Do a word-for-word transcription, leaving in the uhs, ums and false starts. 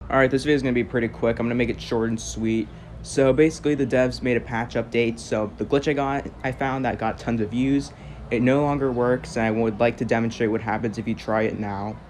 Alright, this video is going to be pretty quick. I'm going to make it short and sweet. So basically the devs made a patch update, so the glitch I got, I found that got tons of views, it no longer works, and I would like to demonstrate what happens if you try it now.